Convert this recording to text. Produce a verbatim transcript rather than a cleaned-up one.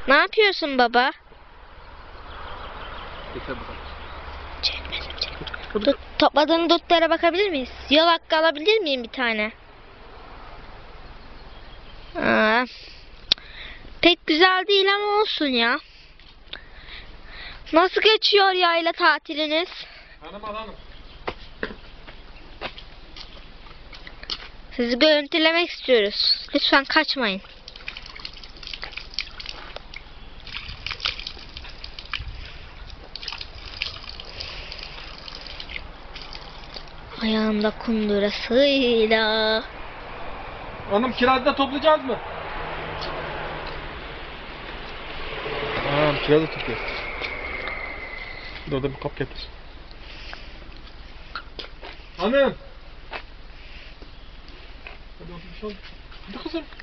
Ne yapıyorsun baba? Yeter bu kadar. Çekmedim çekmedim. Dut, topladığın dutlara bakabilir miyiz? Yol hakkı alabilir miyim bir tane? Aa, pek güzel değil ama olsun ya. Nasıl geçiyor yayla tatiliniz? Hanım al hanım. Sizi görüntülemek istiyoruz. Lütfen kaçmayın. Ayağımda kundurasıyla. Hanım kirazı da toplayacağız mı? Tamam kirazı topluyoruz. Bir de orada bir kap getir. Hanım. Hadi otur bir şey oldu. Hadi kızım.